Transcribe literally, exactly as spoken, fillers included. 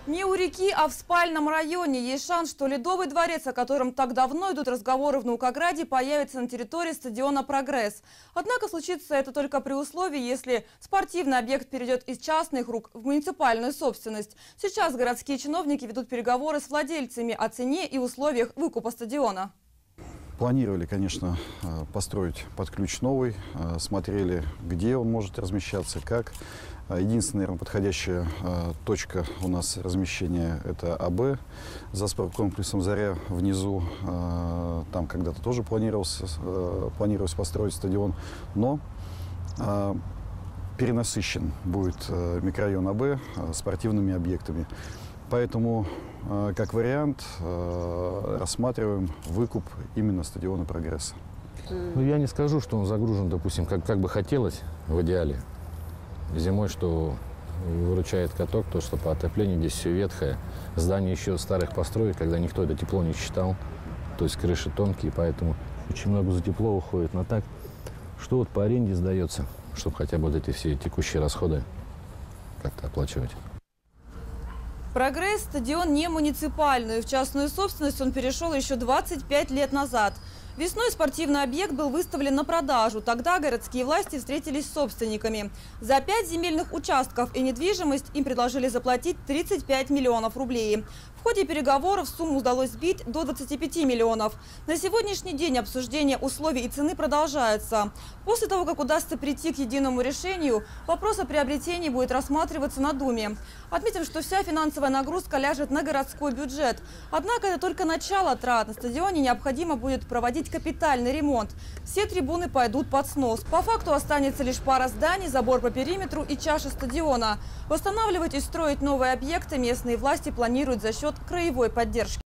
Не у реки, а в спальном районе есть шанс, что Ледовый дворец, о котором так давно идут разговоры в Наукограде, появится на территории стадиона «Прогресс». Однако случится это только при условии, если спортивный объект перейдет из частных рук в муниципальную собственность. Сейчас городские чиновники ведут переговоры с владельцами о цене и условиях выкупа стадиона. Планировали, конечно, построить под ключ новый, смотрели, где он может размещаться, как. Единственная, наверное, подходящая точка у нас размещения – это АБ за спорткомплексом «Заря» внизу. Там когда-то тоже планировался, планировалось построить стадион, но перенасыщен будет микрорайон АБ спортивными объектами. Поэтому, как вариант, рассматриваем выкуп именно стадиона «Прогресса». Ну, я не скажу, что он загружен, допустим, как, как бы хотелось в идеале. Зимой, что выручает каток, то, что по отоплению здесь все ветхое. Здание еще старых построек, когда никто это тепло не считал. То есть крыши тонкие, поэтому очень много за тепло уходит. Но так, что вот по аренде сдается, чтобы хотя бы вот эти все текущие расходы как-то оплачивать. «Прогресс» – стадион не муниципальный. В частную собственность он перешел еще двадцать пять лет назад. Весной спортивный объект был выставлен на продажу. Тогда городские власти встретились с собственниками. За пять земельных участков и недвижимость им предложили заплатить тридцать пять миллионов рублей. В ходе переговоров сумму удалось сбить до двадцати пяти миллионов. На сегодняшний день обсуждение условий и цены продолжается. После того, как удастся прийти к единому решению, вопрос о приобретении будет рассматриваться на Думе. Отметим, что вся финансовая нагрузка ляжет на городской бюджет. Однако это только начало трат. На стадионе необходимо будет проводить капитальный ремонт. Все трибуны пойдут под снос. По факту останется лишь пара зданий, забор по периметру и чаша стадиона. Восстанавливать и строить новые объекты местные власти планируют за счет краевой поддержки.